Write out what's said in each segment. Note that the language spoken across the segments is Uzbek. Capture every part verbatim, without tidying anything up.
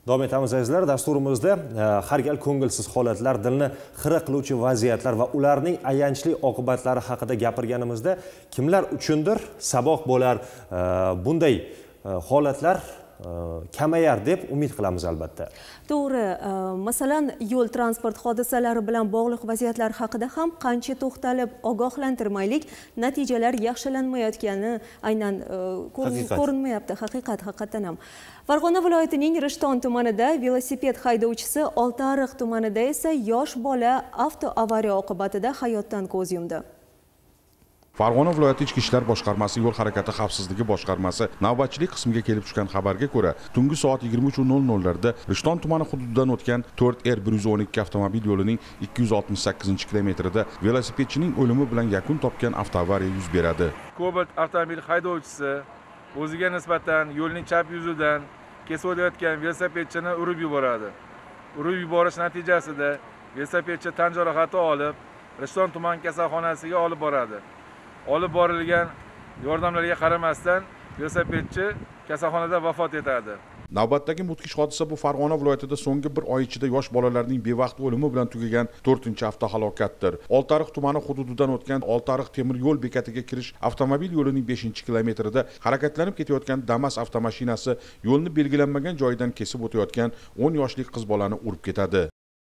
Davom etamiz azizlar, dasturimizda har gal ko'ngilsiz holatlar, dilni xira qiluvchi vaziyatlar va ularning ayanchli oqibatlari haqida gapirganimizda kimlar uchundir saboq bo'lar, bunday holatlar kamayar deb umid qilamiz albatta. To'g'ri, masalan, yo'l transport hodisalari bilan bog'liq vaziyatlar haqida ham qancha to'xtalib ogohlantirmaylik, natijalar yaxshilanmayotgani aynan ko'rinmayapti, haqiqat haqiqatan ham. Farg'ona viloyatining Rishton tumanida velosiped haydovchisi, Oltiariq tumanida esa yosh bola avtoavariya oqibatida hayotdan ko'z yumdi. Farg'ona viloyati Ichki ishlar boshqarmasi yo'l harakati xavfsizligi boshqarmasi navbatchilik qismiga kelib tushgan xabarga ko'ra, tungi soat yigirma uch nol nollarda Rishton tumani hududidan o'tgan to'rt R bir yuz o'n ikki avtomobil yo'lining ikki yuz oltmish sakkizinchi kilometrida velosipedchining o'limi bilan yakun topgan avtoavariya yuz beradi. Cobalt avtomobil haydovchisi o'ziga nisbatan yo'lning chap yuzidan kesib o'tayotgan velosipedchini urib yuboradi. Urib yuborish natijasida velosipedchi tan jarohati olib, Rishton tuman kasalxonasiga olib boradi. Olib borilgan yordamlarga qaramasdan velosipedchi kasalxonada vafot etadi. Navbatdagi mudhish hodisa bu Farg'ona viloyatida so'nggi bir oy ichida yosh bolalarning bevaqt o'limi bilan tugagan to'rtinchi avtohalokatdir. Oltiariq tumani hududidan o'tgan Oltiariq temir yo'l bekatiga kirish avtomobil yo'lining beshinchi kilometrida harakatlanib ketayotgan Damas avtomashinasi yo'lni belgilanmagan joyidan kesib o'tayotgan o'n yoshli qiz bolani urib ketadi.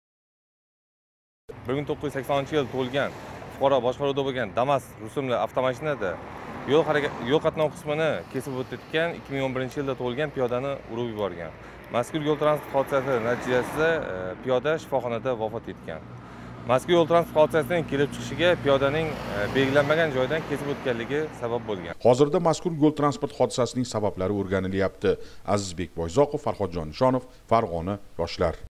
bir ming to'qqiz yuz saksoninchi yil tug'ilgan fuqaro boshqaruvda bo'lgan Damas rusumli avtomashinada yo'l harakat yo'l qatnov qismini kesib o'tayotgan ikki ming o'n birinchi yilda tug'ilgan piyodani urib yuborgan. Mazkur yo'l transport hodisasi natijasida piyoda shifoxonada vafot etgan. Mazkur yo'l transport hodisasining kelib chiqishiga piyodaning belgilanmagan joydan kesib o'tganligi sabab bo'lgan. Hozirda mazkur yo'l transport hodisasining sabablari o'rganilyapti. Azizbek Boyzoqov, Farhodjon Nishonov, Farg'ona yoshlar.